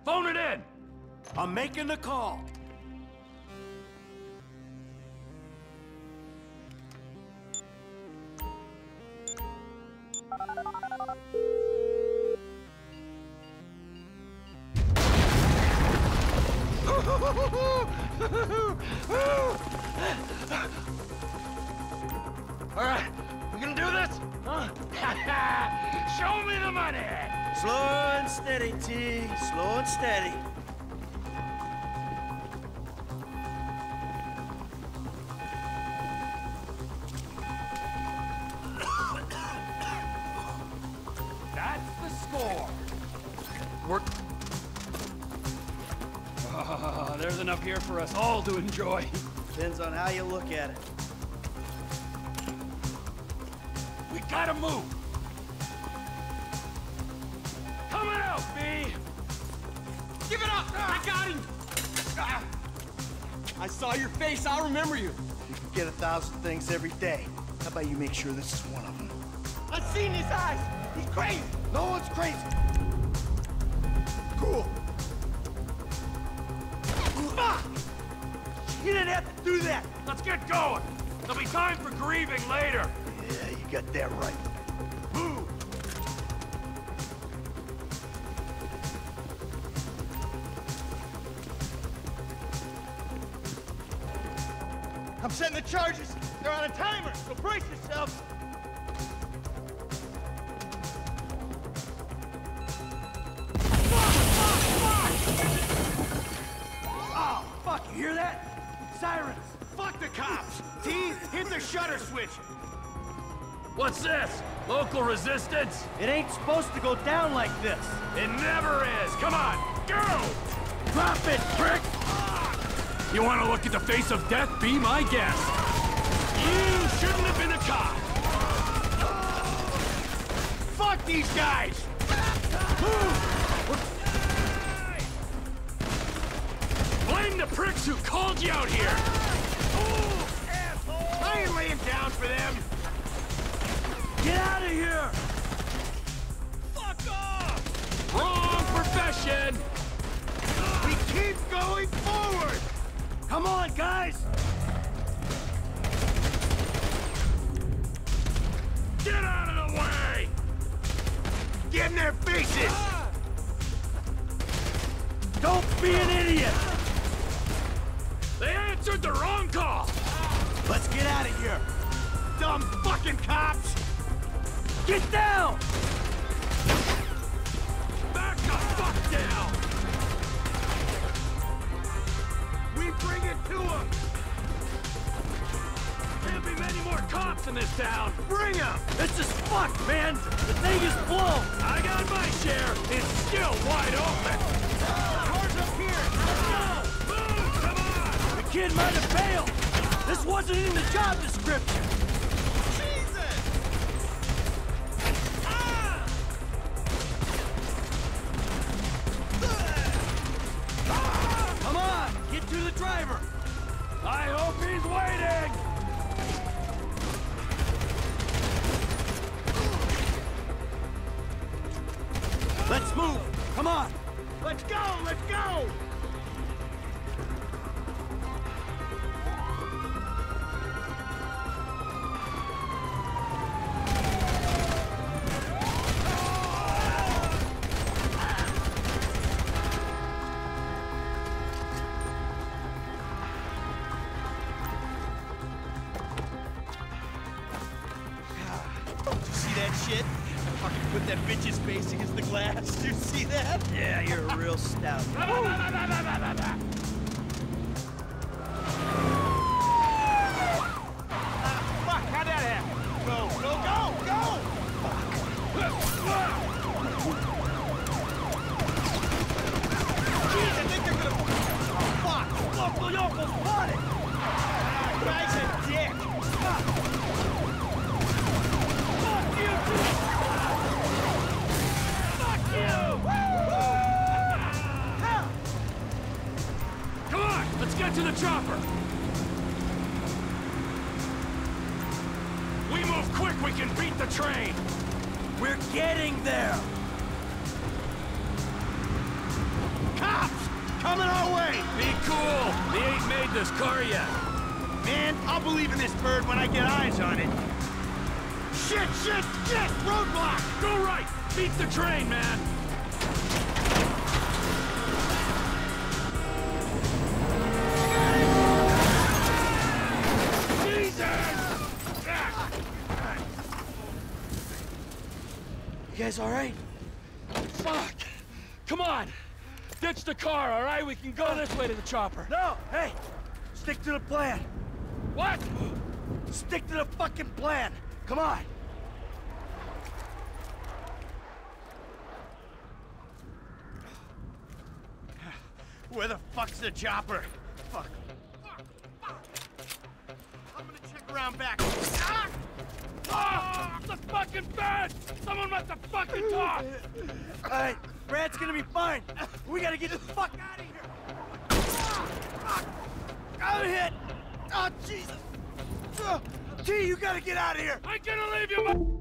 Phone it in! I'm making the call. All right, we gonna do this? Huh? Show me the money! Slow and steady, T. Slow and steady. That's the score. There's enough here for us all to enjoy. Depends on how you look at it. We gotta move. Coming out, B. Give it up! I got him! I saw your face, I'll remember you. You can get 1,000 things every day. How about you make sure this is one of them? I've seen his eyes. He's crazy. No one's crazy. Cool. Fuck! You didn't have to do that. Let's get going. There'll be time for grieving later. Yeah, you got that right. Move. I'm setting the charges. They're on a timer, so brace yourselves. Oh, fuck, you hear that? Sirens. Fuck the cops. T, hit the shutter switch. What's this? Local resistance? It ain't supposed to go down like this. It never is. Come on, go! Drop it, prick! You want to look at the face of death? Be my guest. You shouldn't have been a cop. Fuck these guys. Blame the pricks who called you out here. I ain't laying down for them. Get out of here! Fuck off! Wrong profession. We keep going forward. Come on, guys! Get out of the way. Get in their faces. Don't be an idiot! They answered the wrong call. Let's get out of here! Dumb fucking cops. Get down! Back the fuck down. We bring it to them. Can't be many more cops in this town. Bring them. This is fucked, man! The thing is blown! I got my share. It's still wide open. Cars up here. Let's go. Move, come on. The kid might have failed! This wasn't in the job description! Jesus. Come on! Get to the driver! I hope he's waiting. Let's move! Come on! Let's go. Let's go. Shit. Fucking put that bitch's face against the glass. Did you see that? Yeah, you're a real stout. Fuck, how'd that happen? Go, go, go, go! Jeez, I think they're gonna... Fuck! Local yokels spotted! Guy's a dick! Come on, let's get to the chopper. We move quick, we can beat the train. We're getting there! Coming our way! Be cool! They ain't made this car yet. Man, I'll believe in this bird when I get eyes on it. Shit, shit, shit! Roadblock! Go right! Beat the train, man! You guys all right? Fuck! Come on! Ditch the car, all right? We can go this way to the chopper. No, hey! Stick to the plan. What? Stick to the fucking plan. Come on. Where the fuck's the chopper? Fuck. Fuck. Fuck. I'm gonna check around back. Ah! Oh, the fucking bed! Someone must have fucking talked! All right, Brad's gonna be fine. We gotta get the fuck out of here. Fuck. I'm hit. Oh, Jesus. T, you gotta get out of here. I'm gonna leave you,